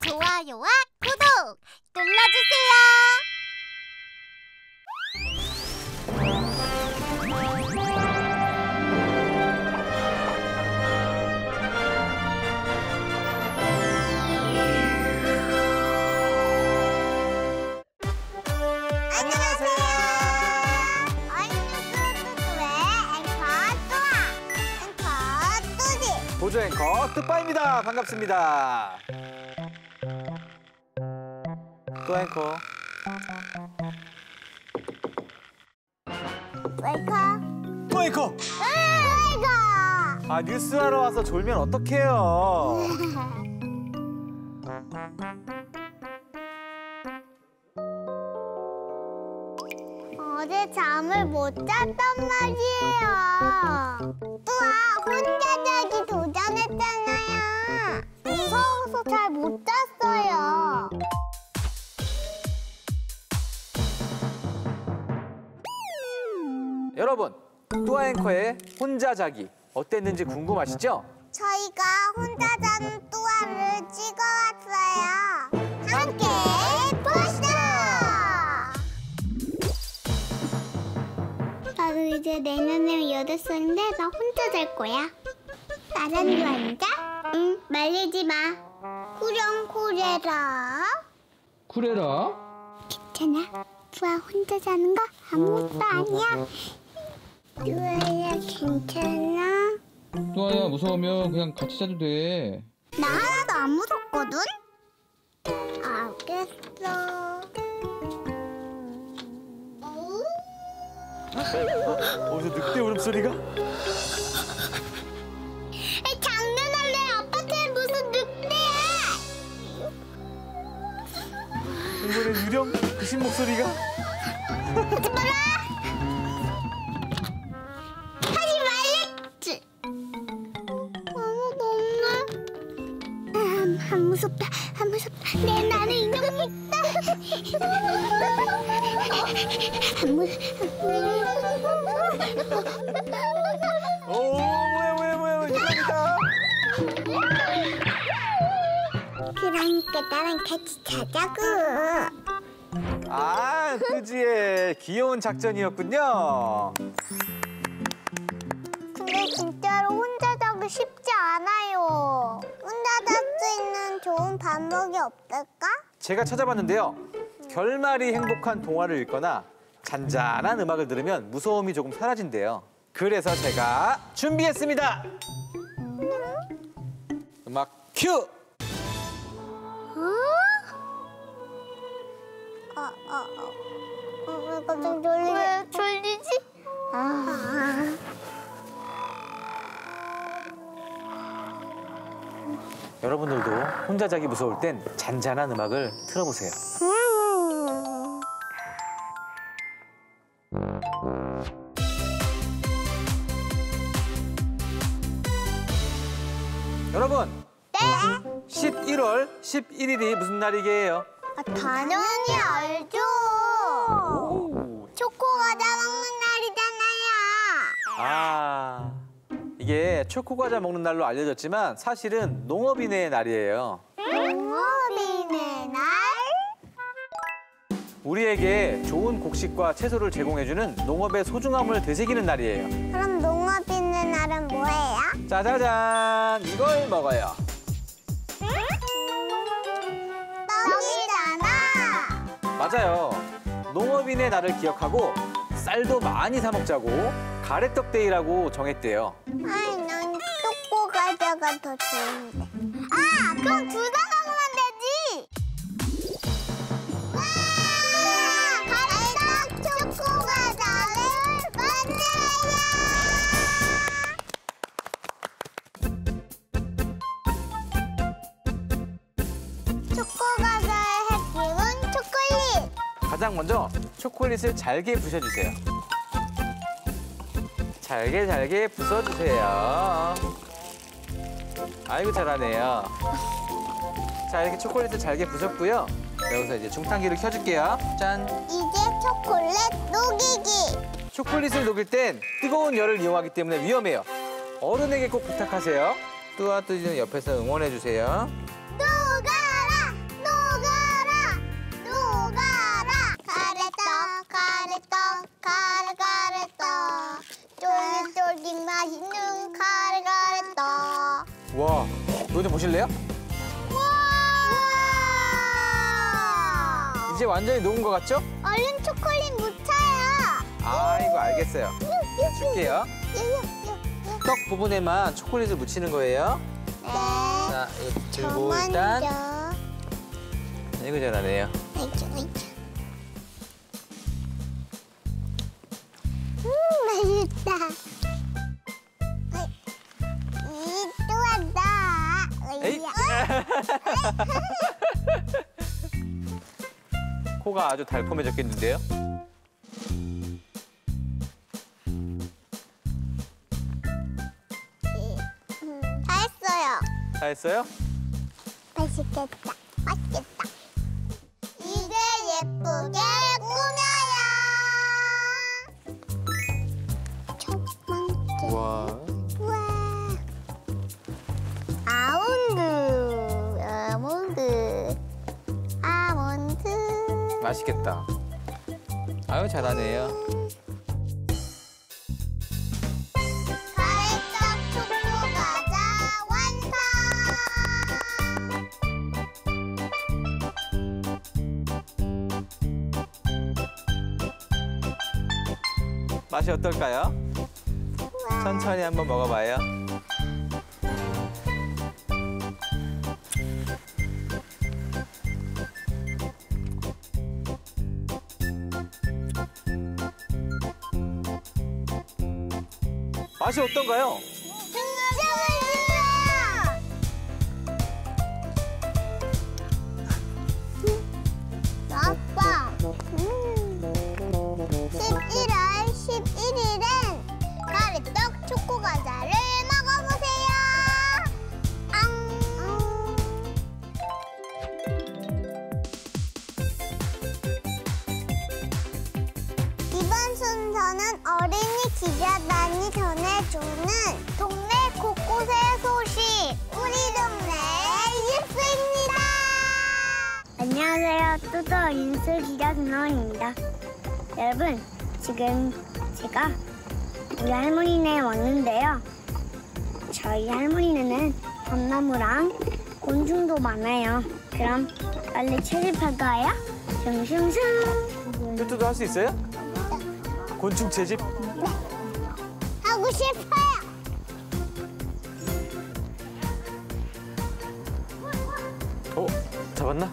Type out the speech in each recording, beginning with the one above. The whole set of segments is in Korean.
좋아요와 구독 눌러주세요. 보조 앵커 뚜빠입니다. 반갑습니다. 또 앵커. 또 앵커. 아, 뉴스하러 와서 졸면 어떡해요. 어제 잠을 못 잤단 말이에요. 뚜아 혼자 자기 도전했잖아요. 무서워서 잘 못 잤어요. 여러분, 뚜아 앵커의 혼자 자기 어땠는지 궁금하시죠? 저희가 혼자 자는 뚜아를 찍어왔어요. 함께 보시죠. 나도 이제 내년에 8살인데 나 혼자 잘 거야. 나란히 앉아? 응, 말리지 마. 쿠령쿠레라. 쿠레라? 괜찮아. 뚜아 혼자 자는 거 아무것도 아니야. 뚜아야 괜찮아? 뚜아야, 무서우면 그냥 같이 자도 돼. 나 하나도 안 무섭거든? 알겠어. 어디서 늑대 울음소리가? 장난할래? 아빠한테 무슨 늑대야? 이번엔 유령 귀신 목소리가? 하지 마라! 하지 말랬지! 아무도 없네. 안 무섭다, 안 무섭다. 내 나는 인형이 있다. 뭐야, 유령이다. 그러니까 나랑 같이 자자고. 아, 그지의 귀여운 작전이었군요. 근데 진짜로 혼자 자기 쉽지 않아요. 혼자 잘 수 있는 좋은 방법이 없을까? 제가 찾아봤는데요. 결말이 행복한 동화를 읽거나 잔잔한 음악을 들으면 무서움이 조금 사라진대요. 그래서 제가 준비했습니다. 음악 큐! 왜 갑자기 졸리지? 왜 졸리지? 여러분들도 혼자 자기 무서울 땐 잔잔한 음악을 틀어보세요. 여러분! 네? 11월 11일이 무슨 날이게요? 당연히 알죠. 초코 과자 먹는 날이잖아요. 아, 이게 초코 과자 먹는 날로 알려졌지만 사실은 농업인의 날이에요. 농업인의 날? 우리에게 좋은 곡식과 채소를 제공해주는 농업의 소중함을 되새기는 날이에요. 그럼 농업인의 날은 뭐예요? 짜자잔! 이걸 먹어요. 떡이잖아. 맞아요. 농업인의 날을 기억하고 쌀도 많이 사 먹자고 가래떡 데이라고 정했대요. 아이, 난 초코 과자가 더 좋은데. 아, 그럼 둘 다 먹으면 되지. 와! 가래떡 초코 과자를 만들어요. 초코 과자의 핵심은 초콜릿. 가장 먼저 초콜릿을 잘게 부셔주세요. 잘게 부숴주세요. 아이고 잘하네요. 자, 이렇게 초콜릿을 잘게 부셨고요. 여기서 이제 중탕기를 켜줄게요. 짠. 이제 초콜릿 녹이기. 초콜릿을 녹일 땐 뜨거운 열을 이용하기 때문에 위험해요. 어른에게 꼭 부탁하세요. 뚜아뚜지는 옆에서 응원해주세요. 녹아라! 이거 좀 보실래요? 우와! 이제 완전히 녹은 것 같죠? 얼른 초콜릿 묻혀요. 아이고, 알겠어요. 줄게요. 떡 부분에만 초콜릿을 묻히는 거예요. 네. 자, 이거 들고 일단. 이거 잘하네요. 맛있다. 또 왔다. 에이. 코가 아주 달콤해졌겠는데요? 다 했어요. 다 했어요? 맛있겠다. 맛있겠다. 이제 예쁘게 꾸며요. 첫 번째. 우와. 우와. 아몬드. 아몬드. 아몬드. 맛있겠다. 아유, 잘하네요. 가래떡 초코 과자 완성. 맛이 어떨까요? 천천히 한번 먹어봐요. 맛이 어떤가요? 아빠, 11월 11일엔 가래떡 초코 과자를 먹어보세요. 이번 순서는 어린이 기자단이 전해주는 동네 곳곳의 소식 우리 동네 뉴스입니다. 안녕하세요. 뚜더 뉴스 기자 김나원입니다. 여러분, 지금 제가 우리 할머니네 왔는데요. 저희 할머니네는 벚나무랑 곤충도 많아요. 그럼 빨리 채집할까요? 슝슝슝. 뚜뚜도 할 수 있어요? 곤충 채집? 하고 싶어요. 잡았나?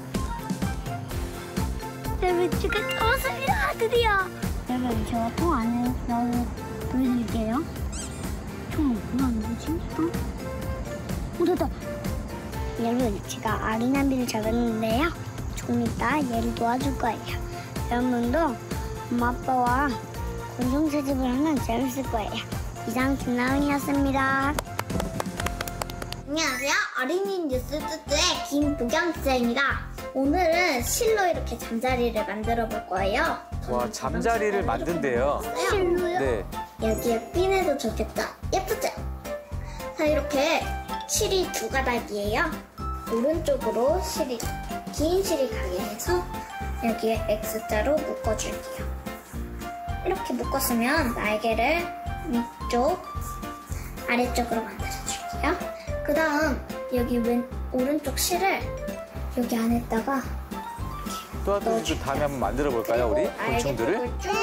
여러분, 제가 잡았습니다. 드디어. 여러분, 제가 통 안에 넣어 보여드릴게요. 통 뭐지? 됐다. 여러분, 제가 아기나비를 잡았는데요. 조금 이따 얘를 도와줄 거예요. 여러분도 엄마 아빠와 곤충 채집을 하면 재밌을 거예요. 이상 김나은이었습니다. 안녕하세요. 어린이 뉴스 뚜뚜의 김보경 기자입니다. 오늘은 실로 이렇게 잠자리를 만들어 볼 거예요. 와, 잠자리를 만든대요. 실로요? 네. 여기에 핀해도 좋겠다. 예쁘죠? 자, 이렇게 실이 두 가닥이에요. 오른쪽으로 긴 실이 가게 해서 여기에 X자로 묶어줄게요. 이렇게 묶었으면 날개를 위쪽, 아래쪽으로 만들어줄게요. 그 다음 여기 오른쪽 실을 여기 안에다가 또 다음에 한번 만들어 볼까요, 우리 곤충들을? 날개쪽을 쭉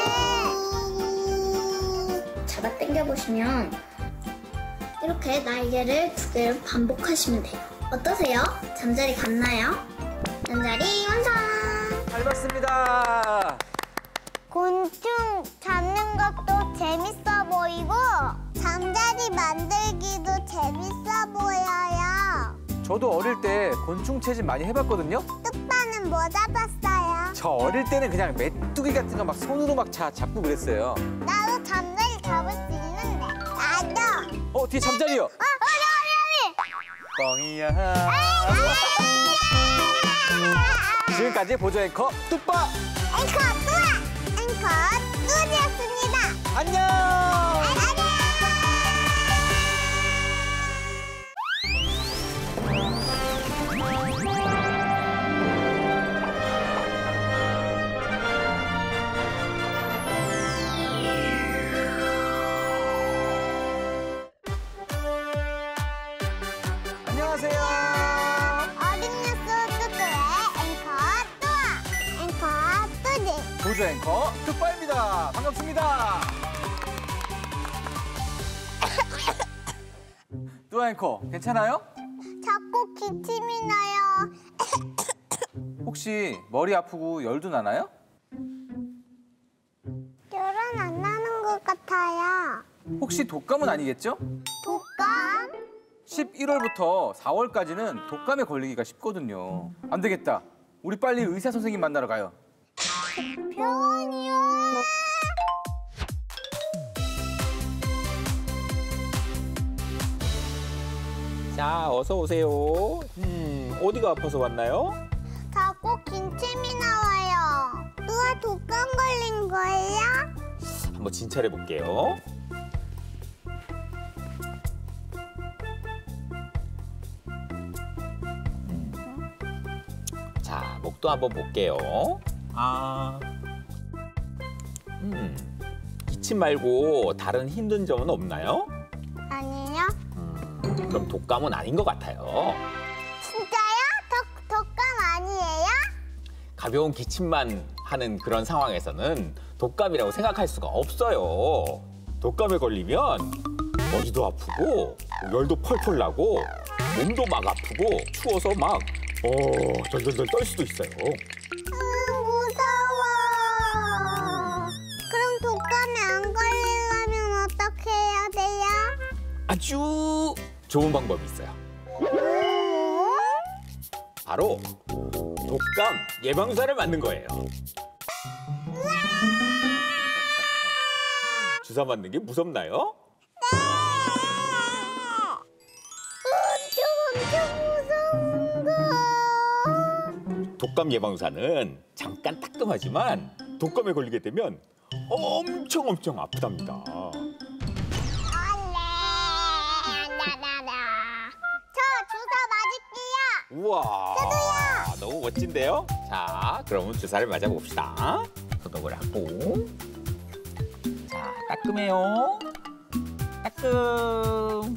잡아 당겨보시면 이렇게 날개를 두 개를 반복하시면 돼요. 어떠세요? 잠자리 같나요? 잠자리 완성! 잘 봤습니다. 곤충 잡는 것도 재밌어 보이고 잠자리 만들기도 재밌어 보여요. 저도 어릴 때 곤충 채집 많이 해봤거든요. 뚝바는 뭐 잡았어요? 저 어릴 때는 그냥 메뚜기 같은 거 막 손으로 막 잡고 그랬어요. 나도 잠자리 잡을 수 있는데. 나도. 뒤에 잠자리요. 어리. 뻥이야. 지금까지 보조 앵커 뚜빠. 앵커 뚜아. 앵커 뚜지였습니다. 안녕. 안녕. 우주 앵커 뚝바입니다. 반갑습니다. 뚜아 앵커 괜찮아요? 자꾸 기침이 나요. 혹시 머리 아프고 열도 나나요? 열은 안 나는 것 같아요. 혹시 독감은 아니겠죠? 독감? 11월부터 4월까지는 독감에 걸리기가 쉽거든요. 안 되겠다. 우리 빨리 의사 선생님 만나러 가요. 병원이요. 자, 어서 오세요. 어디가 아파서 왔나요? 자꾸 기침이 나와요. 누가 독감 걸린 거예요? 한번 진찰해 볼게요. 자, 목도 한번 볼게요. 기침 말고 다른 힘든 점은 없나요? 아니요. 그럼 독감은 아닌 것 같아요. 진짜요? 독감 아니에요? 가벼운 기침만 하는 그런 상황에서는 독감이라고 생각할 수가 없어요. 독감에 걸리면 머리도 아프고 열도 펄펄 나고 몸도 막 아프고 추워서 막 덜덜덜 떨 수도 있어요. 무서워. 그럼 독감에 안 걸리려면 어떻게 해야 돼요? 아주 좋은 방법이 있어요. 바로 독감 예방주사를 맞는 거예요. 주사 맞는 게 무섭나요? 엄청 무서운 거. 독감 예방주사는 잠깐 따끔하지만 독감에 걸리게 되면 엄청 아프답니다. 저 주사 맞을게요. 우와, 너무 멋진데요? 자, 그러면 주사를 맞아봅시다. 소독을 하고. 자, 따끔해요. 따끔.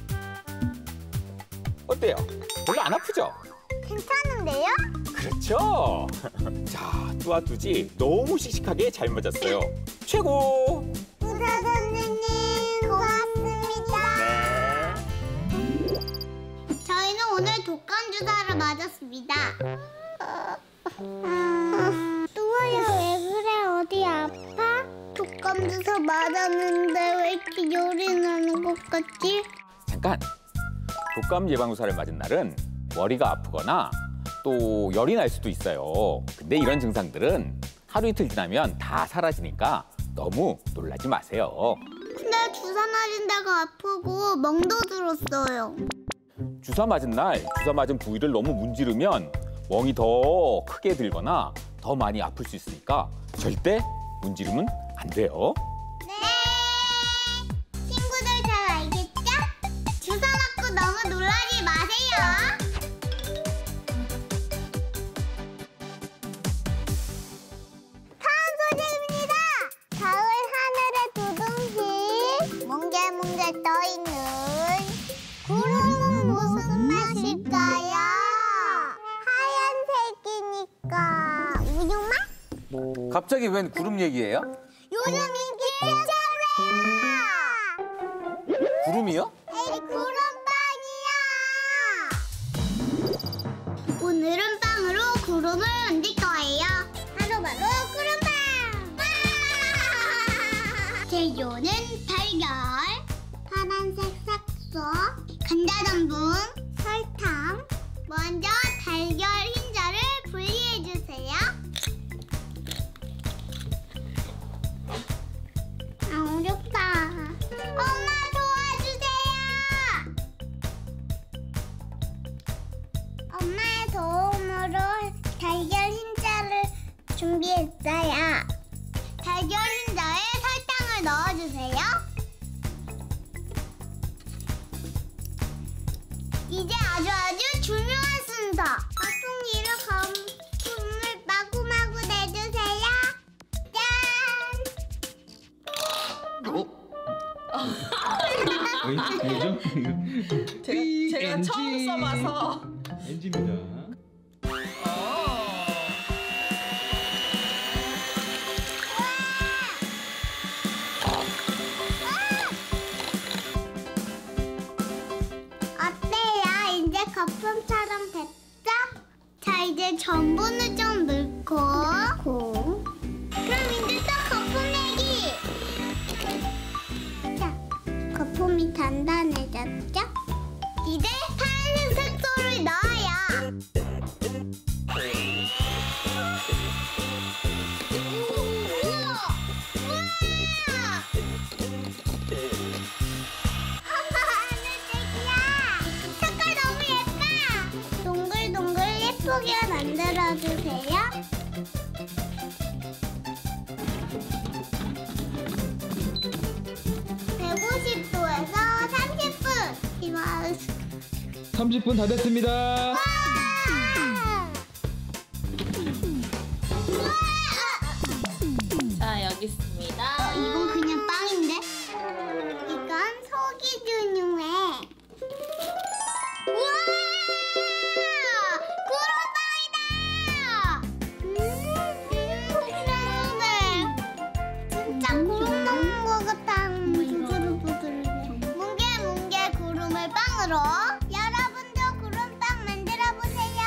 어때요? 별로 안 아프죠? 괜찮은데요? 그렇죠? 자, 뚜아뚜지 너무 씩씩하게 잘 맞았어요. 최고! 의사 선생님 고맙습니다. 네. 저희는 오늘 독감 주사를 맞았습니다. 뚜아야 왜 그래? 어디 아파? 독감 주사 맞았는데 왜 이렇게 열이 나는 것 같지? 잠깐! 독감 예방주사를 맞은 날은 머리가 아프거나 또 열이 날 수도 있어요. 근데 이런 증상들은 하루 이틀 지나면 다 사라지니까 너무 놀라지 마세요. 근데 주사 맞은 데가 아프고 멍도 들었어요. 주사 맞은 날 주사 맞은 부위를 너무 문지르면 멍이 더 크게 들거나 더 많이 아플 수 있으니까 절대 문지르면 안 돼요. 네. 친구들 잘 알겠죠? 주사 맞고 너무 놀라지 마세요. 다음 소식입니다. 가을 하늘에 두둥실 뭉게뭉게 떠있는 구름은 무슨 맛일까요? 하얀색이니까 우유맛? 갑자기 웬 구름 얘기예요? 요즘 인기 짱이야! 구름이요? 에이, 구름빵이야! 오늘은 빵으로 구름을 만들 거예요. 바로 구름빵! 재료는 달걀, 파란색 삭소, 감자전분, 설탕. 먼저 달걀 흰자를 분리해주세요. 어렵다. 엄마 도와주세요. 엄마의 도움으로 달걀 흰자를 준비했어요. 달걀 흰자에 설탕을 넣어주세요. 이제 아주 중요한 순서. 거품기를 거품을 마구마구 내주세요. 짠! 왜죠? 제가 처음 써봐서. NG입니다. 이제 전분을 좀 넣고. 그럼 이제 또 거품 내기. 자, 거품이 단단해졌죠? 이제 파란색 색소를 넣어요. 색깔 너무 예뻐. 동글동글 예쁘게 만들어주세요. 150도에서 30분. 30분 다 됐습니다. 자, 여기 있습니다. 이건 그냥 빵인데? 이건 소기준우에. 우와! 구름빵이다! 진짜 구름 먹는 것 같아. 부들부들해. 뭉게뭉게 구름을 빵으로. 여러분도 구름빵 만들어 보세요.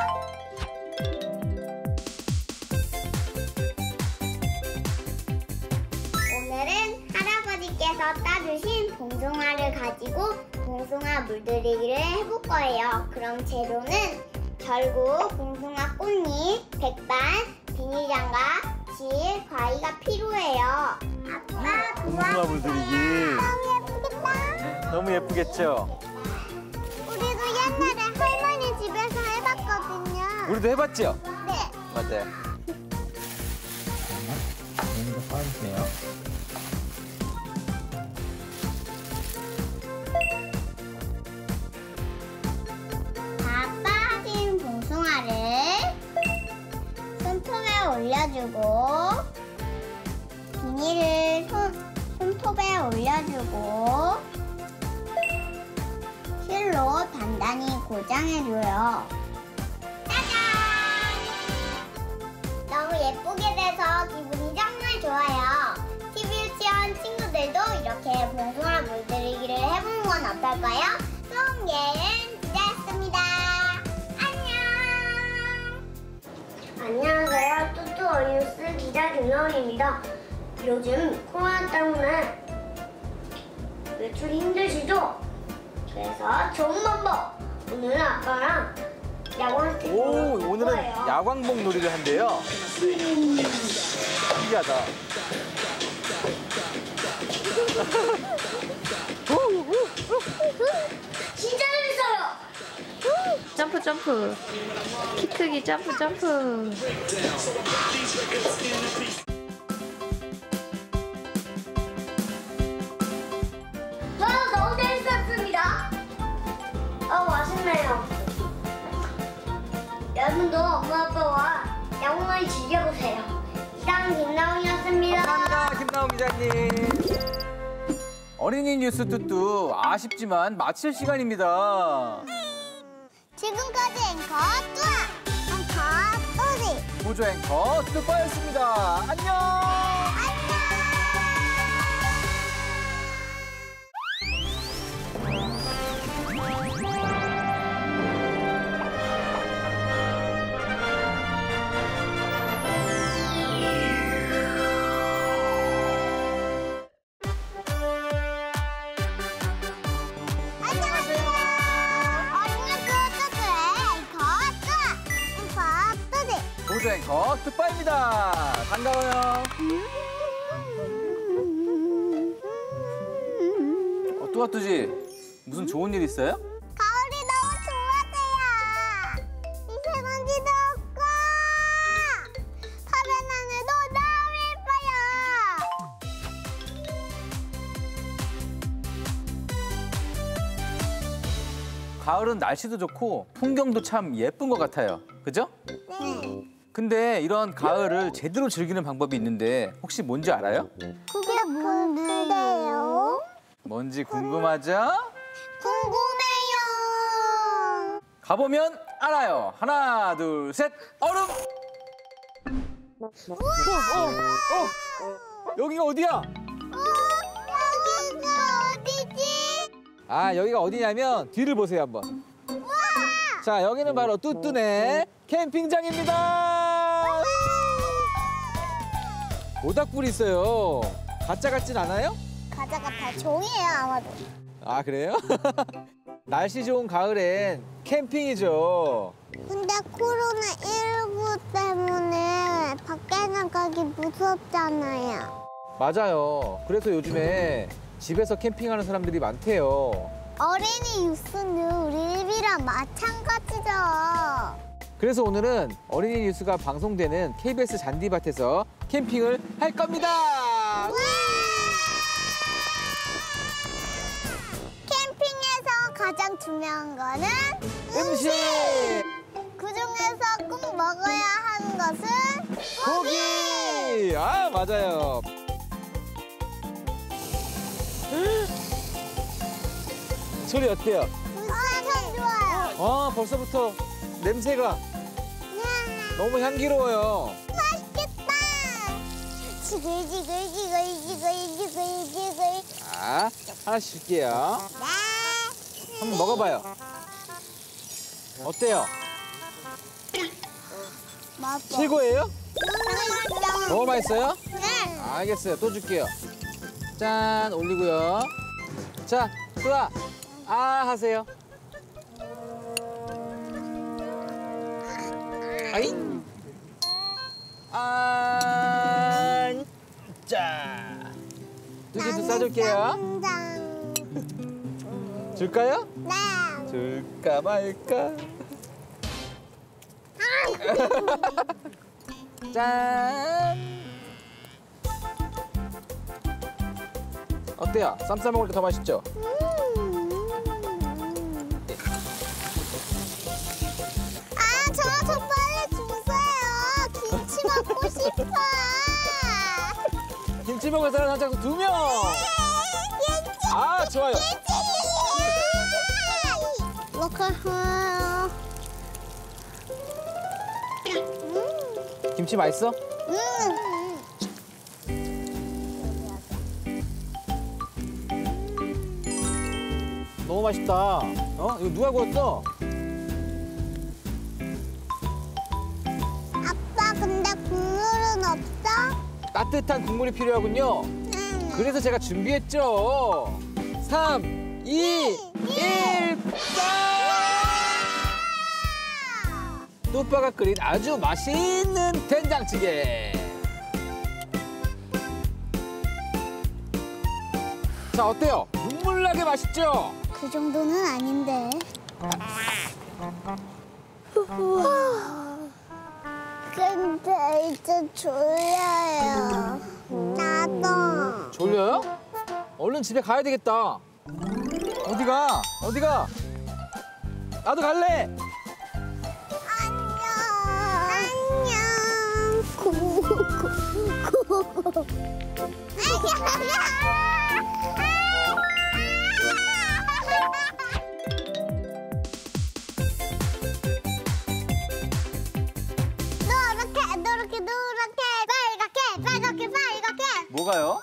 오늘은 할아버지께서 따주신 봉숭아를 가지고 봉숭아 물들이기를 해볼 거예요. 그럼 재료는 결국 봉숭아 꽃잎, 백반, 비닐장갑, 실, 과일가 필요해요. 아빠, 봉숭아 물들이기. 너무 예쁘겠다. 너무 예쁘겠죠? 우리도 옛날에 할머니 집에서 해봤거든요. 우리도 해봤죠? 네. 맞아요. 이거 빠주세요. 다 빠진 봉숭아를 손톱에 올려주고 비닐을 손톱에 올려주고 실로 단단히 고정해줘요. 짜잔! 너무 예쁘게 돼서 기분이 정말 좋아요. TV 유치원 친구들도 이렇게 봉숭아 물들이기를 해보는 건 어떨까요? 좋은 여행 기대했습니다. 안녕! 안녕하세요. 뚜뚜어뉴스 기자 김나원입니다. 요즘 코로나 때문에 외출이 힘드시죠? 그래서 좋은 방법! 오늘은 아빠랑 야광 스틱 오, 오늘은 야광봉 놀이를 한대요. 신기하다. 진짜 재밌어요! 점프, 점프. 키 크기 점프, 점프. 너무 재밌었습니다. 맛있네요. 여러분도 엄마 아빠와 야구놀이 즐겨보세요. 이상 김나온이었습니다. 감사합니다, 김나온 기자님. 어린이 뉴스 뚜뚜 아쉽지만 마칠 시간입니다. 지금까지 앵커 뚜아, 보조 앵커 뚜빠였습니다. 안녕. 안녕. 안녕하세요. 어린이집 뚜뚜의 앵커 뚜아, 보조 앵커 뚜빠입니다. 반가워요. 뚜아뚜지 무슨 좋은 일 있어요? 가을이 너무 좋아져요. 미세먼지도 없고 파란 하늘도 너무 예뻐요. 가을은 날씨도 좋고 풍경도 참 예쁜 것 같아요. 그죠? 네. 근데 이런 가을을 제대로 즐기는 방법이 있는데 혹시 뭔지 알아요? 그게 뭔데요? 뭔지 궁금하죠? 궁금해요. 가보면 알아요. 하나, 둘, 셋, 얼음! 여기가 어디야? 여기가 어디지? 아, 여기가 어디냐면 뒤를 보세요, 한번. 자, 여기는 바로 뚜뚜네 캠핑장입니다. 모닥불이 있어요. 가짜 같진 않아요? 과자 같아. 종이에요, 아마도. 아, 그래요? 날씨 좋은 가을엔 캠핑이죠. 근데 코로나19 때문에 밖에 나가기 무섭잖아요. 맞아요. 그래서 요즘에 집에서 캠핑하는 사람들이 많대요. 어린이 뉴스는 우리 집이랑 마찬가지죠. 그래서 오늘은 어린이 뉴스가 방송되는 KBS 잔디밭에서 캠핑을 할 겁니다. 캠핑에서 가장 중요한 거는 음식! 그중에서 꼭 먹어야 하는 것은 고기! 아, 맞아요. 소리 어때요? 참 좋아요. 벌써부터 냄새가 너무 향기로워요. 맛있겠다. 지글지글. 자, 하나씩 줄게요. 네. 한번 먹어봐요. 어때요? 맛있어. 최고예요? 너무 맛있어요? 네. 알겠어요. 또 줄게요. 짠, 올리고요. 자, 수아, 아 하세요. 아이. 아. 자. 뚜지도 싸줄게요. 줄까요? 네. 줄까 말까? 짠. 어때요? 쌈 싸 먹을 때 더 맛있죠? 저 빨리 주세요. 김치 먹고 싶어. 김치 먹을 사람 한 장도 2명. 아, 좋아요. 김치 맛있어? 너무 맛있다. 이거 누가 구웠어? 아빠, 근데 국물은 없어? 따뜻한 국물이 필요하군요. 그래서 제가 준비했죠. 3, 2, 1, 뚜빠가 끓인 아주 맛있는 된장찌개. 자, 어때요? 눈물 나게 맛있죠? 그 정도는 아닌데. 근데 이제 졸려요. 나도. 졸려요? 얼른 집에 가야 되겠다. 어디가? 어디가? 나도 갈래. 안녕. 구구구구. 노랗게 빨갛게 뭐가요?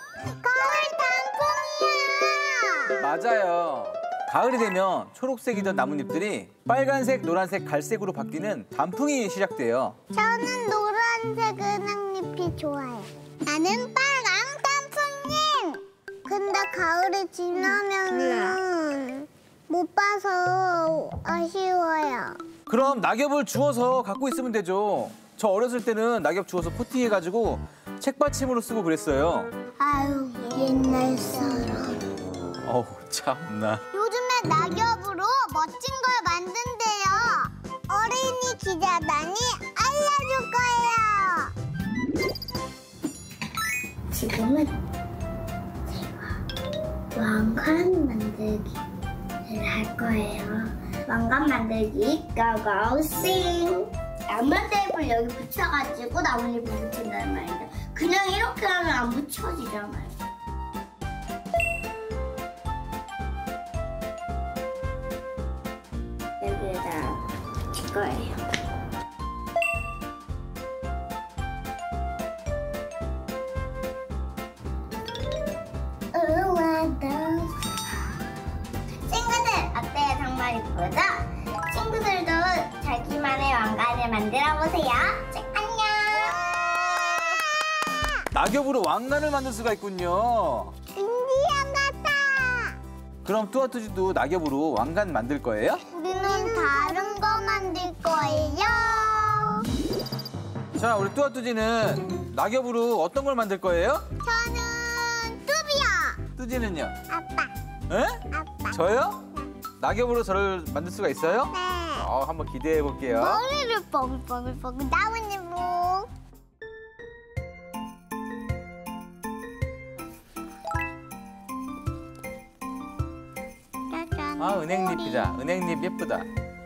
가을 단풍이야. 맞아요. 가을이 되면 초록색이던 나뭇잎들이 빨간색, 노란색, 갈색으로 바뀌는 단풍이 시작돼요. 저는 노란색 은행잎이 좋아요. 나는 빨강 단풍님. 근데 가을이 지나면은 못 봐서 아쉬워요. 그럼 낙엽을 주워서 갖고 있으면 되죠. 저 어렸을 때는 낙엽 주워서 코팅해가지고 책받침으로 쓰고 그랬어요. 아유, 옛날 사람. 어우, 참나. 요즘에 낙엽으로 멋진 걸 만든대요. 어린이 기자단이 알려줄 거예요. 지금은 제가 왕관 만들기를 할 거예요. 왕관 만들기 고고싱. 나무 테이프를 여기 붙여가지고 나뭇잎을 붙인다는 말인데 그냥 이렇게 하면 안 붙여지잖아요. 여기에다 붙일 거예요. 친구들 어때요? 정말 이쁘죠? 친구들도 만들어 보세요. 안녕. 낙엽으로 왕관을 만들 수가 있군요. 인디안 같아. 그럼 뚜아뚜지도 낙엽으로 왕관 만들 거예요? 우리는 다른 거 만들 거예요. 자, 우리 뚜아뚜지는 낙엽으로 어떤 걸 만들 거예요? 저는 뚜비요. 뚜지는요? 아빠. 에? 아빠. 저요? 낙엽으로 저를 만들 수가 있어요? 네. 한번 기대해 볼게요. 머리를 뽀글뽀글뽀글 나뭇잎 뭐. 짜잔. 아, 은행잎이다. 은행잎 예쁘다.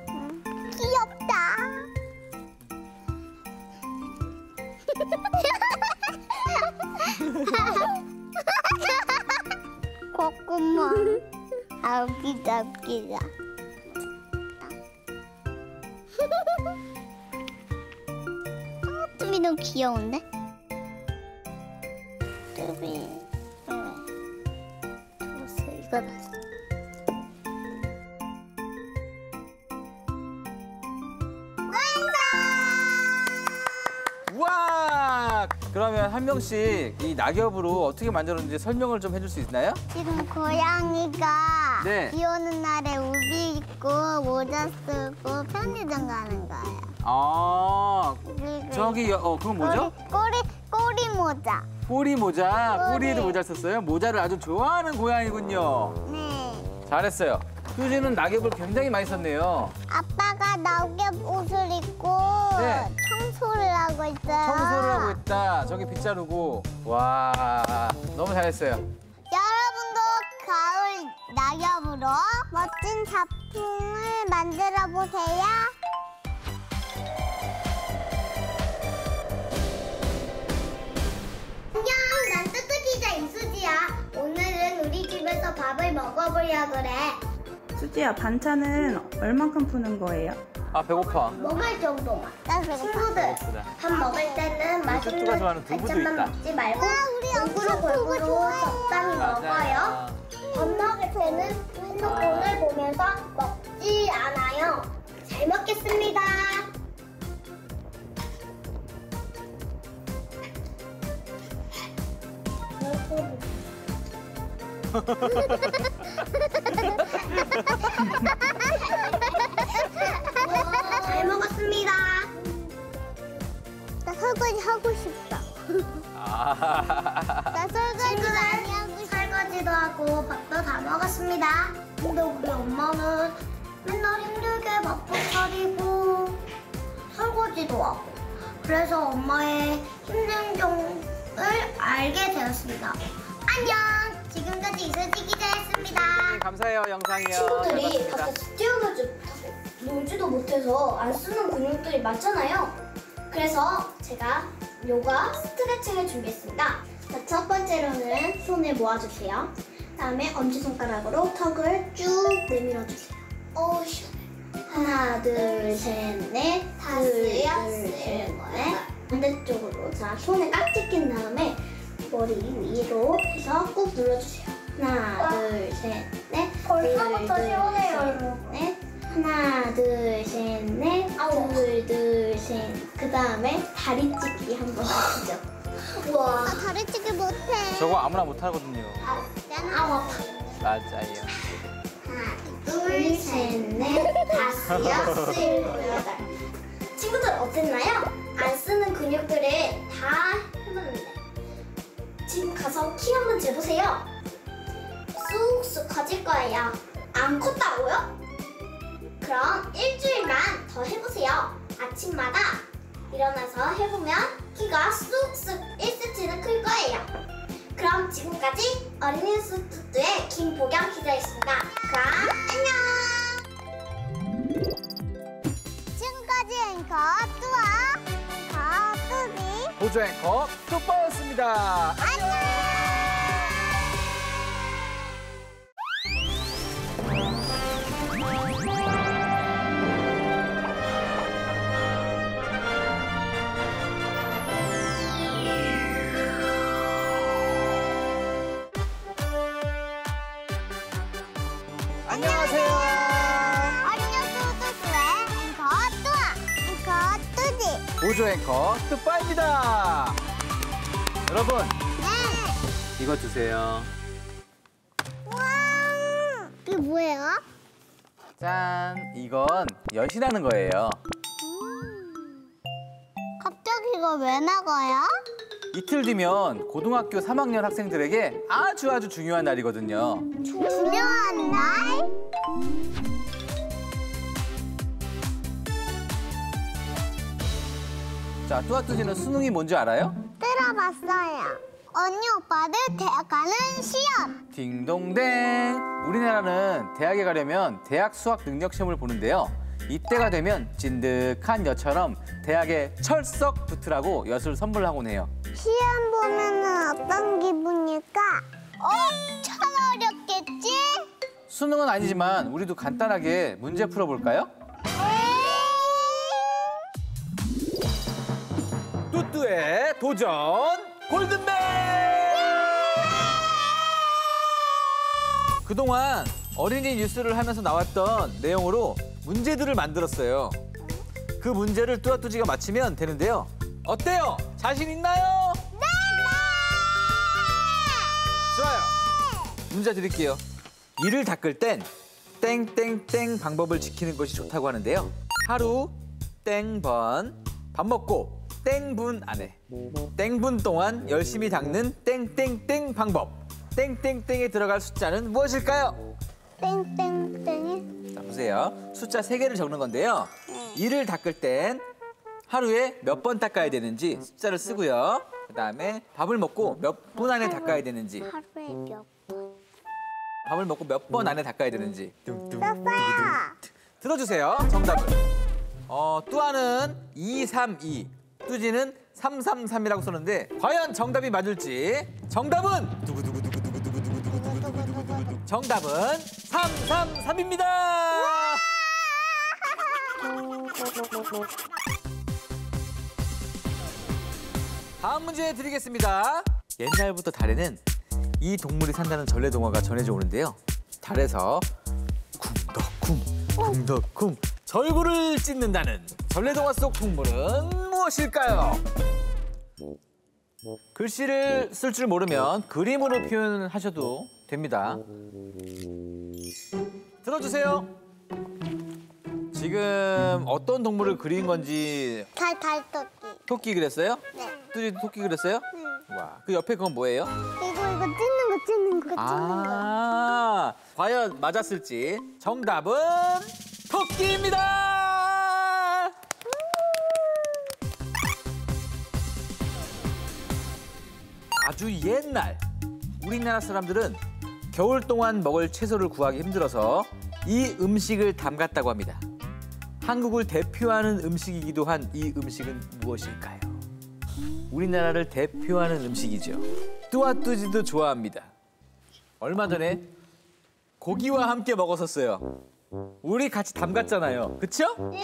귀엽다. 콧구멍. 아, 웃기다, 웃기다. 뚜비 너무 귀여운데? 뚜비. 좋았어, 이거 봤어. 우와! 그러면 한 명씩 이 낙엽으로 어떻게 만들었는지 설명을 좀 해줄 수 있나요? 지금 고양이가 네. 비 오는 날에 우비 입고 모자 쓰고 편의점 가는 거예요. 아, 그리고 저기 그건 뭐죠? 꼬리 모자. 꼬리 모자. 꼬리. 꼬리에도 모자 썼어요. 모자를 아주 좋아하는 고양이군요. 네. 잘했어요. 뚜지는 낙엽을 굉장히 많이 썼네요. 아빠가 낙엽 옷을 입고 네. 청소를 하고 있어요. 청소를 하고 있다. 저기 빗자루고. 와, 너무 잘했어요. 여러분도 가을 낙엽으로 멋진 작품을 만들어 보세요. 안녕, 난 뚜뚜기자 이수지야. 오늘은 우리 집에서 밥을 먹어보려 그래. 수지야, 반찬은 얼만큼 푸는 거예요? 아, 배고파. 먹을 정도만. 친구들, 배고프다. 밥 먹을 때는 맛있는 뚜뚜가 좋아하는 두부도 반찬만 있다. 먹지 말고 골고루 적당히 먹어요. 밥 먹을 때는 핸드폰을 보면서 먹지 않아요. 잘 먹겠습니다. 잘 먹었습니다. 나 설거지 하고 싶다. 아, 나 설거지 많이 하고 싶다. 설거지도 하고 밥도 다 먹었습니다. 근데 우리 엄마는 맨날 힘들게 밥도 차리고 설거지도 하고 그래서 엄마의 힘든 점을 알게 되었습니다. 안녕! 지금까지 이수지 기자였습니다. 감사해요, 영상이요. 친구들이 잘 봤습니다. 밖에서 놀지도 못해서 안 쓰는 근육들이 많잖아요. 그래서 제가 요가 스트레칭을 준비했습니다. 자, 첫 번째로는 손을 모아주세요. 다음에 엄지손가락으로 턱을 쭉 내밀어주세요. 어우, 시원해. 하나, 둘, 셋, 넷. 둘, 셋, 넷. 반대쪽으로. 자, 손에 깍지 낀 다음에 머리 위로 해서 꾹 눌러주세요. 하나, 둘, 셋, 넷. 벌써부터 둘, 시원해요, 셋, 여러분. 넷. 하나, 둘, 셋, 넷. 둘, 셋. 그 다음에 다리찢기 한번 하시죠. 우와. 나 다리찢기 못해. 저거 아무나 못하거든요. 아우, 아파. 맞아요. 하나, 둘, 셋, 넷, 다섯, 여섯, 일곱, 여덟. 친구들 어땠나요? 안 쓰는 근육들을 다 해봤는데 지금 가서 키 한번 재보세요. 쑥쑥 커질 거예요. 안 컸다고요? 그럼 일주일만 더 해보세요. 아침마다 일어나서 해보면 키가 쑥쑥 1cm는 클 거예요. 그럼 지금까지 어린이 뚜뚜의 김보경 기자였습니다. 그럼 안녕! 지금까지 앵커 뚜아, 뚜비. 보조 앵커 뚜빠였습니다. 안녕하세요. 어린이 뚜뚜의 앵커 뚜아, 앵커 뚜 보조 앵커 뚜빠입니다. 여러분, 이거 드세요. 와, 이게 뭐예요? 짠, 이건 열시라는 거예요. 갑자기 이거 왜 나가요? 이틀 뒤면 고등학교 3학년 학생들에게 아주 중요한 날이거든요. 중요한 날? 자, 뚜아뚜지는 수능이 뭔지 알아요? 들어봤어요. 언니 오빠들 대학 가는 시험. 딩동댕. 우리나라는 대학에 가려면 대학 수학 능력 시험을 보는데요. 이때가 되면 진득한 엿처럼 대학에 철썩 붙으라고 엿을 선물하곤 해요. 시험 보면은 어떤 기분일까? 엄청 어렵겠지? 수능은 아니지만 우리도 간단하게 문제 풀어볼까요? 뚜뚜의 도전 골든벨! 그동안 어린이 뉴스를 하면서 나왔던 내용으로 문제들을 만들었어요. 그 문제를 뚜아뚜지가 맞히면 되는데요. 어때요? 자신 있나요? 네! 좋아요. 문제 드릴게요. 이를 닦을 땐 땡땡땡 방법을 지키는 것이 좋다고 하는데요. 하루 땡번, 밥 먹고 땡분 안에, 땡분 동안 열심히 닦는 땡땡땡 방법. 땡땡땡에 들어갈 숫자는 무엇일까요? 땡땡땡이? 자, 보세요. 숫자 3개를 적는 건데요. 이를 닦을 땐 하루에 몇 번 닦아야 되는지 숫자를 쓰고요. 그다음에 밥을 먹고 몇 분 안에 닦아야 되는지, 하루에 몇 번? 밥을 먹고 몇 번 안에 닦아야 되는지 썼어요. 들어주세요. 정답을. 뚜아는 232, 뚜지는 333이라고 썼는데 과연 정답이 맞을지. 정답은 두구두구두구두구두구두구두구두구두구. 정답은 333입니다. 다음 문제 드리겠습니다. 옛날부터 달에는 이 동물이 산다는 전래동화가 전해져 오는데요. 달에서 쿵덕쿵 쿵덕쿵 절구를 찢는다는 전래동화 속 동물은 무엇일까요? 글씨를 쓸 줄 모르면 그림으로 표현하셔도 됩니다. 들어주세요. 지금 어떤 동물을 그린 건지. 달토끼. 토끼 그렸어요? 네. 뚜지도 토끼 그렸어요? 와, 그 옆에 그건 뭐예요? 찢는 거. 아, 과연 맞았을지. 정답은 토끼입니다. 아주 옛날 우리나라 사람들은 겨울 동안 먹을 채소를 구하기 힘들어서 이 음식을 담갔다고 합니다. 한국을 대표하는 음식이기도 한 이 음식은 무엇일까요? 우리나라를 대표하는 음식이죠. 뚜아뚜지도 좋아합니다. 얼마 전에 고기와 함께 먹었었어요. 우리 같이 담갔잖아요. 그쵸? 네.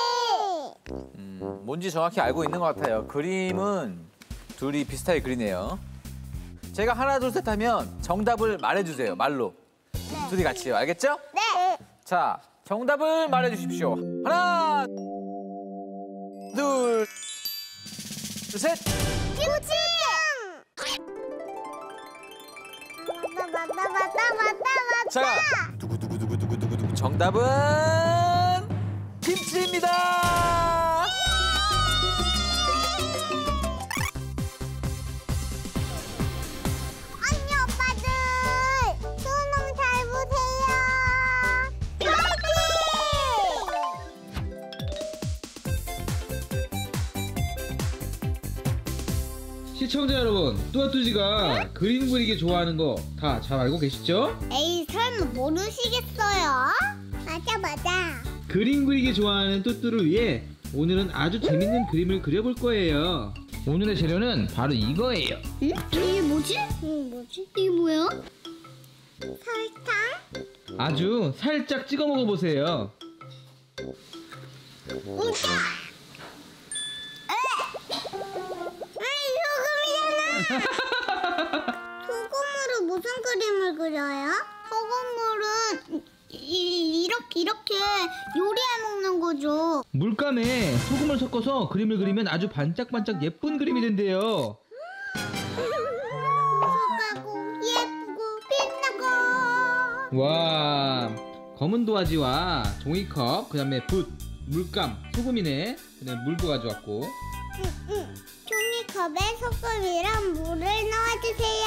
뭔지 정확히 알고 있는 것 같아요. 그림은 둘이 비슷하게 그리네요. 제가 하나 둘 셋 하면 정답을 말해주세요. 말로. 둘이 같이요. 알겠죠? 네. 자, 정답을 말해주십시오. 하나, 둘, 셋. 김치. 맞다. 자, 두구두구두구두구두구. 정답은 김치입니다. 언니 오빠들 수능 잘 보세요. 시청자 여러분, 뚜아뚜지가 그림 그리기 좋아하는 거 다 잘 알고 계시죠? 에이 설마 모르시겠어요? 맞아. 그림 그리기 좋아하는 뚜뚜를 위해 오늘은 아주 재밌는 그림을 그려볼 거예요. 오늘의 재료는 바로 이거예요. 응? 이게 뭐지? 이게 뭐야? 설탕? 아주 살짝 찍어 먹어보세요. 우짜! 소금이잖아! 소금으로 무슨 그림을 그려요? 소금물은 이렇게 요리해 먹는 거죠. 물감 물감에 소금을 섞어서 그림을 그리면 아주 반짝반짝 예쁜 그림이 된대요. 소가고 예쁘고 빛나고. 와, 검은 도화지와 종이컵, 그 다음에 붓, 물감, 소금이네. 그다음에 물도 가져왔고. 종이컵에 소금이랑 물을 넣어주세요.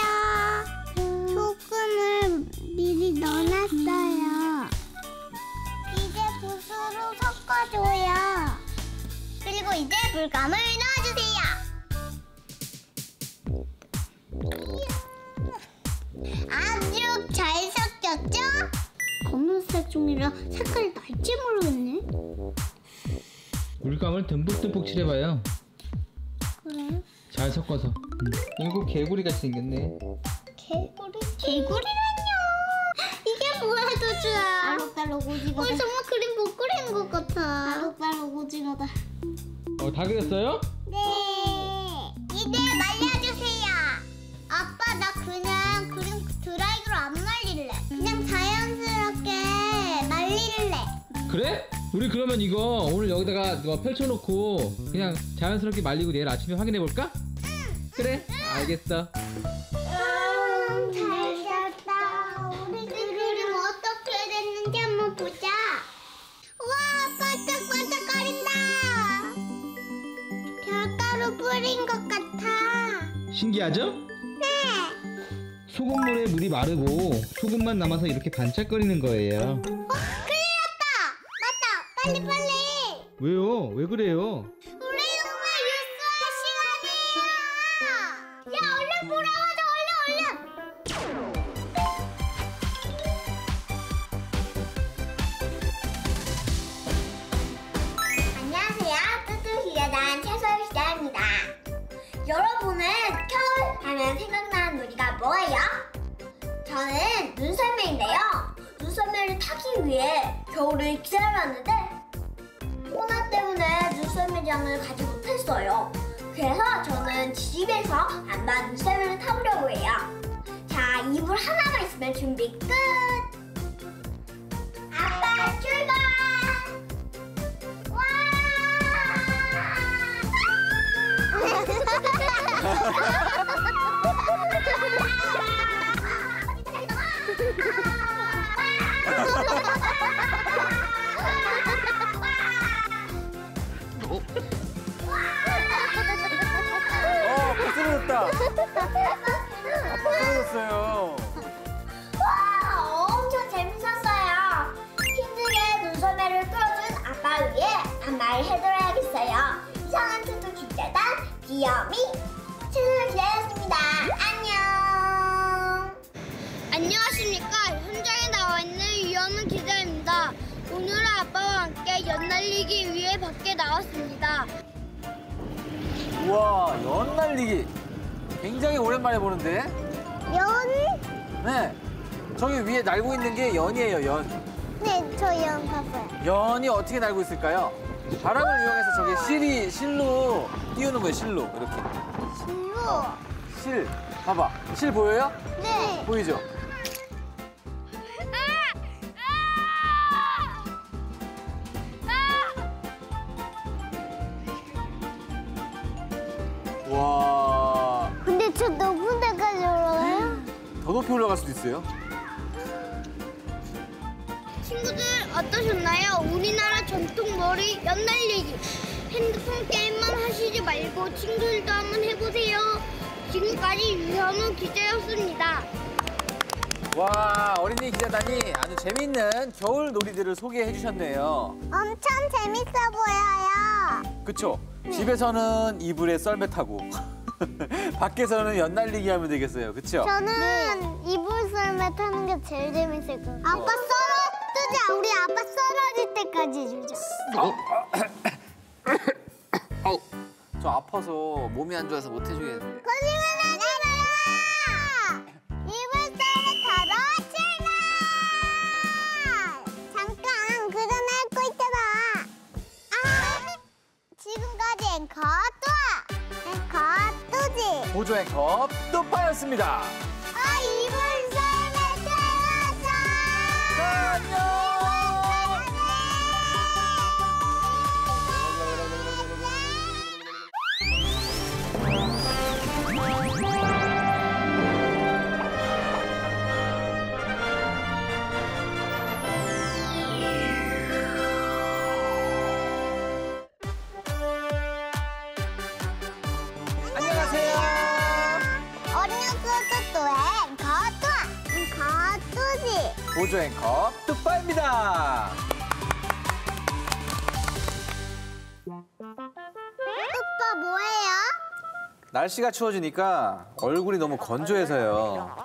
소금을 미리 넣어놨어요. 이제 붓으로 섞어줘요. 그리고 이제 물감을 넣어주세요. 아주 잘 섞였죠? 검은색 종이라 색깔이 날지 모르겠네. 물감을 듬뿍듬뿍 칠해봐요. 그래요? 잘 섞어서. 이거 개구리 같이 생겼네. 개구리? 개구리라뇨? 이게 뭐야 도주야? 알록달록 오징어다. 정말 그림 못 그리는 것 같아. 알록달록 오징어다. 다 그렸어요? 네. 이제 말려주세요. 아빠 나 그냥 그림 드라이기로 안 말릴래. 그냥 자연스럽게 말릴래. 그래? 우리 그러면 이거 오늘 여기다가 펼쳐놓고 그냥 자연스럽게 말리고 내일 아침에 확인해볼까? 그래? 알겠어. 잘 잤다. 우리 그림 어떻게 됐는지 한번 보자. 와, 반짝반짝거린다. 별가루 뿌린 것 같아. 신기하죠? 네. 소금물에 물이 마르고 소금만 남아서 이렇게 반짝거리는 거예요. 큰일 났다. 맞다. 빨리. 왜요? 왜 그래요? 우리 정말 뉴스할 시간이에요. 야, 얼른 보러 가자. 얼른. 안녕하세요. 뚜뚜기자단 채소시장입니다. 여러분은 겨울 하면 생각나는 놀이가 뭐예요? 저는 눈썰매인데요. 눈썰매를 타기 위해 겨울을 기다려왔는데 코로나 때문에 눈썰매장을 가지 못했어요. 그래서 저는 집에서 안마 눈썰매를 타보려고 해요. 자, 이불 하나만 있으면 준비 끝! 아빠 출발! 와! 쓰러졌다. 아빠 쓰러졌어요. 와, 엄청 재밌었어요. 힘들게 눈썰매를 끌어준 아빠 위해 안마를 해드려야겠어요. 이상한 투투 기자단 귀여미 채소를 기다렸습니다. 안녕. 안녕하십니까. 현장에 나와 있는 위험한 기자입니다. 오늘은 아빠와 함께 연 날리기 위해 밖에 나왔습니다. 우와, 연 날리기. 굉장히 오랜만에 보는데. 연? 네. 저기 위에 날고 있는 게 연이에요, 연. 네, 저 연 봤어요. 연이 어떻게 날고 있을까요? 바람을 이용해서 저게 실로 띄우는 거예요, 실로. 이렇게. 실로? 실. 봐봐. 실 보여요? 네. 보이죠? 와. 근데 저 높은 데까지 올라가요? 더 높이 올라갈 수도 있어요. 친구들 어떠셨나요? 우리나라 전통 놀이 연날리기. 핸드폰 게임만 하시지 말고 친구들도 한번 해보세요. 지금까지 유현우 기자였습니다. 와, 어린이 기자단이 아주 재밌는 겨울 놀이들을 소개해 주셨네요. 엄청 재밌어 보여요. 그쵸? 집에서는 이불에 썰매 타고 밖에서는 연날리기 하면 되겠어요. 그쵸? 저는 이불 썰매 타는 게 제일 재밌을 것 같아요. 아빠 쓰자. 우리 아빠 쓰러질 때까지 주자. 저 아파서 몸이 안 좋아서 못 해주겠는데. 거짓말하지 마요. 이불 썰매 타러 출발. 잠깐 그전 앓고 있잖아. 지금까지 앵커 뚜지. 보조 앵커 뚜빠였습니다. 이불 썰매 타러 안녕. 보조 앵커 뚝바입니다. 오빠 뭐해요? 날씨가 추워지니까 얼굴이 너무 건조해서요.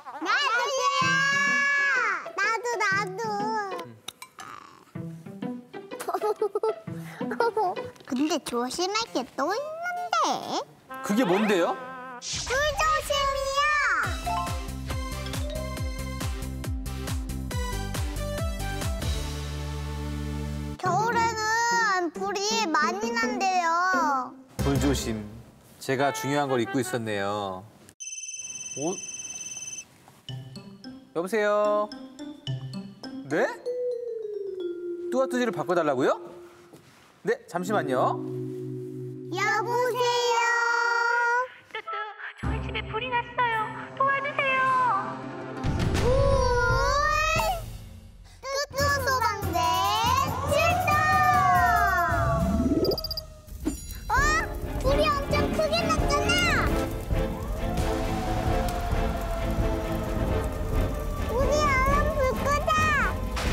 나도. 근데 조심할 게 또 있는데. 그게 뭔데요? 불조심이야. 겨울에는 불이 많이 난대요. 불조심. 제가 중요한 걸 잊고 있었네요. 여보세요? 네? 뚜아뚜지를 바꿔달라고요? 네, 잠시만요. 여보세요. 저희 집에 불이 났어요. 도와주세요. 뚜뚜 소방대 출동! 불이 엄청 크게 났잖아. 우리 얼른 불 끄자.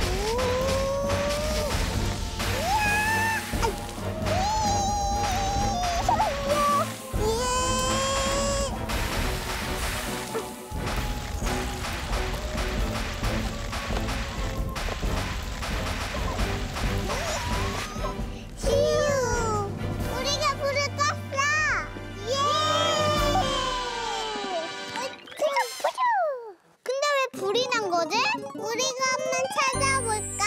휴! 우리가 불을 껐어! 예! 푸슈! 근데 왜 불이 난 거지? 우리가 한번 찾아볼까?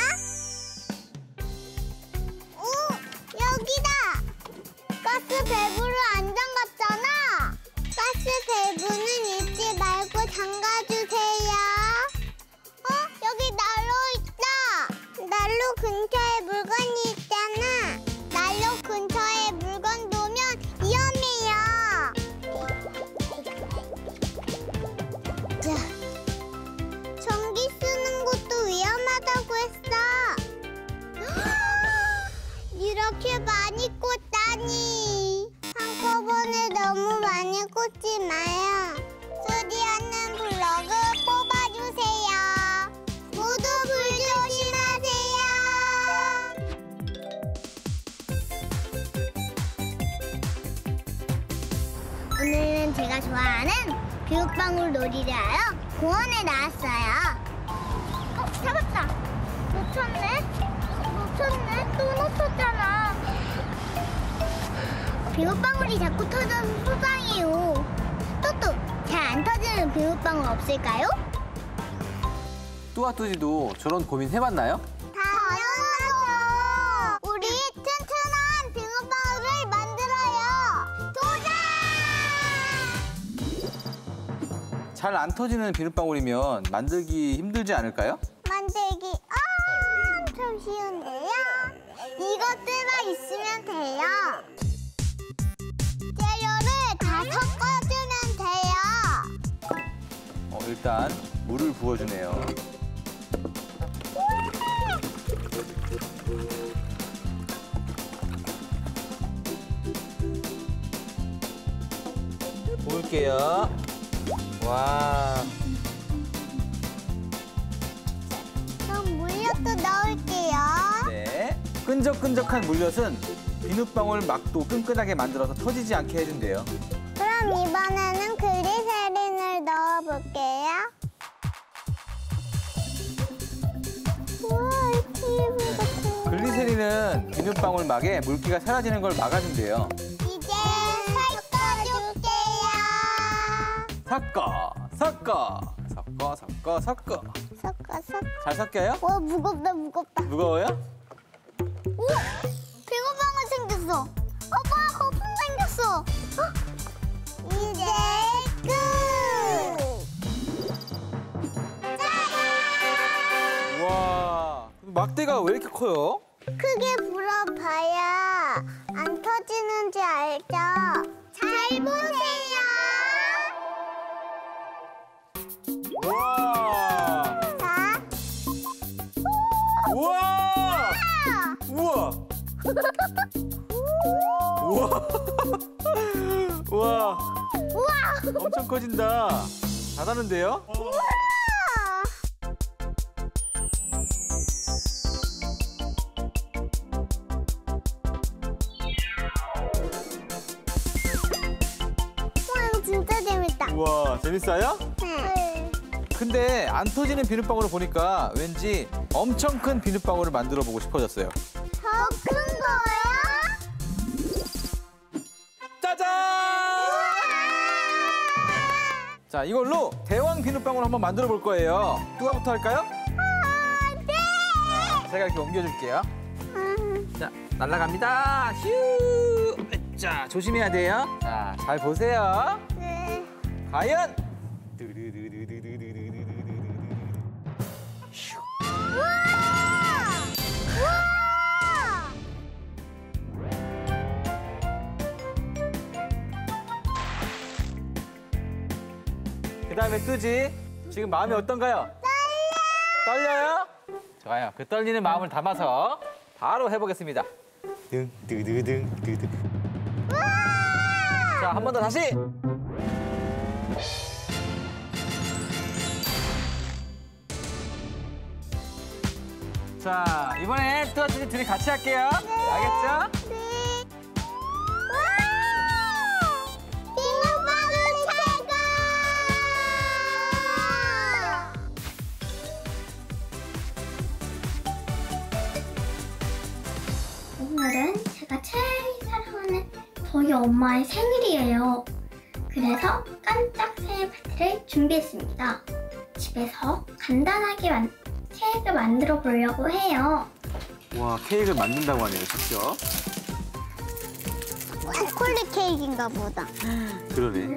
오! 여기다! 가스 밸브를 안 잠갔잖아! 가스 밸브는 잊지 말고 잠가주세요. 여기 난로 있다! 난로 근처에 물건이 있잖아. 난로 근처에 물건 놓으면 위험해요. 자, 전기 쓰는 것도 위험하다고 했어. 이렇게 많이 꽂다니. 한꺼번에 너무 많이 꽂지 마요. 수디하는 블럭을 뽑아주세요. 모두 불 조심하세요. 오늘은 제가 좋아하는 비눗방울 놀이를 하러 공원에 나왔어요. 잡았다. 놓쳤네. 또 놓쳤잖아. 비눗방울이 자꾸 터져서 수상해요. 뚜뚜, 잘 안 터지는 비눗방울 없을까요? 뚜아뚜지도 저런 고민 해봤나요? 당연하죠. 우리 튼튼한 비눗방울을 만들어요. 도전! 잘 안 터지는 비눗방울이면 만들기 힘들지 않을까요? 만들기 엄청 쉬운데요. 이것들만 있으면 돼요. 재료를 다 섞어주면 돼요. 일단 물을 부어주네요. 부을게요. 와. 그럼 물엿도 넣을게요. 네. 끈적끈적한 물엿은 비눗방울 막도 끈끈하게 만들어서 터지지 않게 해준대요. 그럼 이번에는 글리세린을 넣어볼게요. 우와, 이렇게 예쁘다. 글리세린은 비눗방울 막에 물기가 사라지는 걸 막아준대요. 이제 섞어줄게요. 섞어. 섞어. 잘 섞여요? 와, 무겁다. 무거워요? 오! 비눗방울 생겼어. 오빠, 거품 생겼어. 이제 끝! 와, 막대가 왜 이렇게 커요? 크게 불어봐야 안 터지는지 알죠? 잘 보세요. 와, 자, 우와, 우와, 우와, 우와, 우와! 엄청 커진다. 잘하는데요? 우와, 재밌어요? 네. 근데 안 터지는 비눗방울을 보니까 왠지 엄청 큰 비눗방울을 만들어 보고 싶어졌어요. 더 큰 거야? 짜잔! 자, 이걸로 대왕 비눗방울 한번 만들어 볼 거예요. 누가부터 할까요? 네. 자, 제가 이렇게 옮겨줄게요. 자, 날아갑니다. 휴! 자, 조심해야 돼요. 자, 잘 보세요. 네. 과연? 그 다음에 뜨지? 지금 마음이 어떤가요? 떨려요? 좋아요. 그 떨리는 마음을 담아서 바로 해보겠습니다. 자, 한 번 더 다시. 자, 이번에 뚜아뚜지 둘이 같이 할게요. 알겠죠? 네. 와! 비눗방울 최고! 오늘은 제가 제일 사랑하는 저희 엄마의 생일이에요. 그래서 깜짝 생일 파티를 준비했습니다. 집에서 간단하게 케이크를 만들어 보려고 해요. 와, 케이크를 만든다고 하네요, 직접. 초콜릿 케이크인가 보다. 그러네.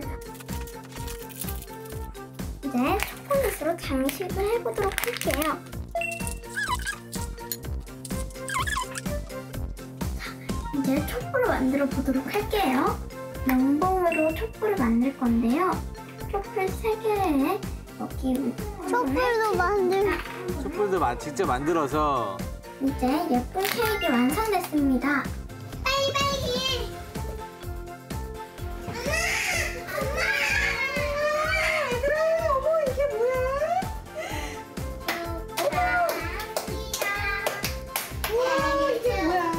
이제 초콜릿으로 장식을 해보도록 할게요. 자, 이제 촛불을 만들어 보도록 할게요. 명봉으로 촛불을 만들 건데요. 촛불 3개에 여기 촛불도 만들. 촛불도 직접 만들어서. 이제 예쁜 케이크 완성됐습니다. 빨리. 어머, 이게 뭐야? 우와, 이게 뭐야?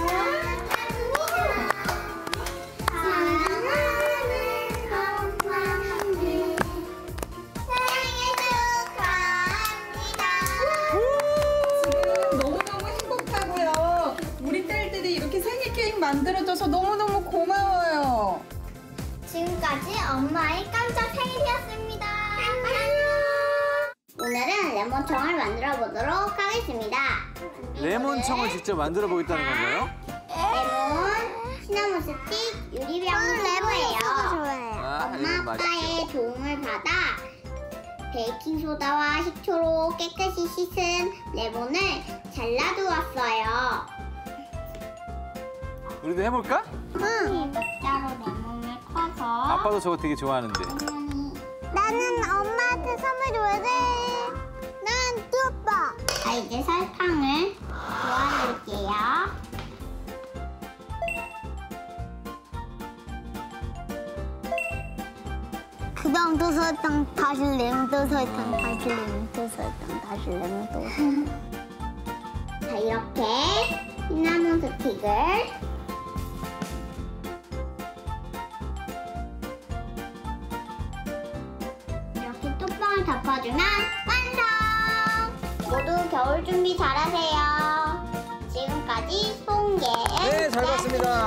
너무너무 행복하고요. 우리 딸들이 이렇게 생일 케이크 만들어줘서 너무너무 고마워요. 지금까지 엄마의 깜짝 생일이었습니다. 오늘은 레몬청을 만들어 보도록 하겠습니다. 레몬청을 직접 만들어 보겠다는 건가요? 레몬, 시나몬 스틱, 유리병을 필요해요. 아, 엄마 레몬 아빠의 맛있죠. 도움을 받아 베이킹소다와 식초로 깨끗이 씻은 레몬을 잘라두었어요. 우리도 해볼까? 응. 액자로 레몬을 커서 아빠도 저거 되게 좋아하는데. 나는 엄마한테 선물 줘야 돼. 난 뚜아빠. 자, 이제 설탕을 부어줄게요. 그 다음 또 설탕, 다시 레몬, 또 설탕, 다시 레몬, 또 설탕, 다시 레몬, 또 설탕. 자, 이렇게 시나몬 스틱을 이렇게 뚜껑을 덮어주면 완성! 모두 겨울 준비 잘하세요. 지금까지 송예은 네, 잘 봤습니다.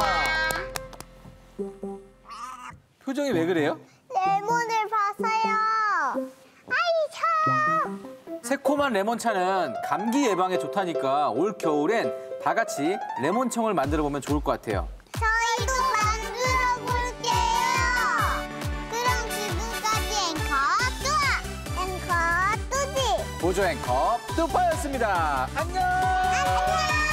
표정이 왜 그래요? 레몬을 봤어요. 아이, 차요. 새콤한 레몬차는 감기 예방에 좋다니까 올 겨울엔 다 같이 레몬청을 만들어 보면 좋을 것 같아요. 저희도 만들어 볼게요. 그럼 지금까지 앵커 뚜지. 보조 앵커 뚜빠였습니다. 안녕. 안녕.